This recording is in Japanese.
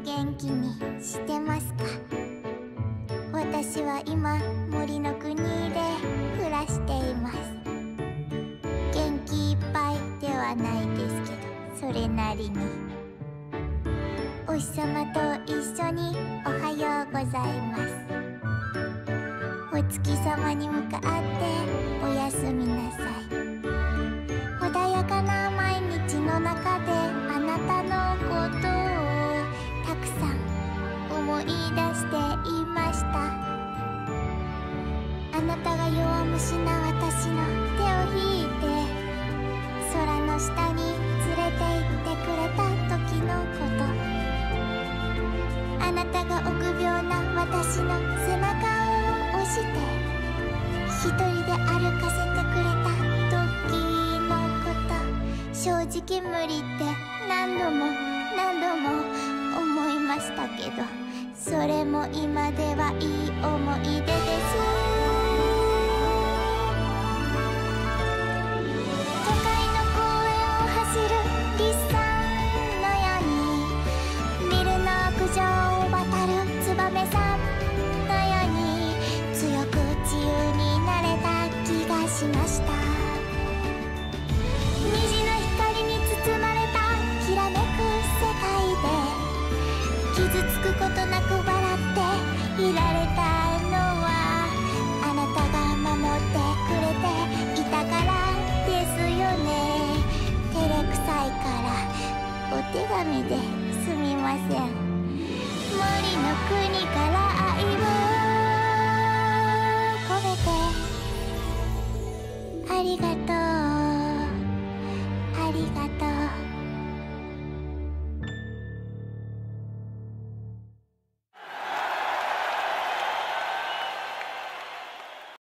元気にしてますか？私は今森の国で暮らしています。元気いっぱいではないですけど、それなりに。お日様と一緒におはようございます。お月様に向かっておやすみなさい。穏やかな毎日の中であなたのことをたくさん思い出していました。あなたが弱虫な私の手を引いて空の下に連れて行ってくれた時のこと、あなたが臆病な私の背中を押して一人で歩かせてくれた時のこと、正直無理って何度も何度も思いましたけど、それも今ではいい思い出です。都会の公園を走るリスさんのように、ビルの屋上を渡るツバメさんのように強く自由になれた気がしました。虹の光に包まれたきらめく世界で傷つくことなく笑っていられたのは、あなたが守ってくれていたからですよね。照れくさいからお手紙ですみません。森の国から愛を込めてありがとう、ありがとう。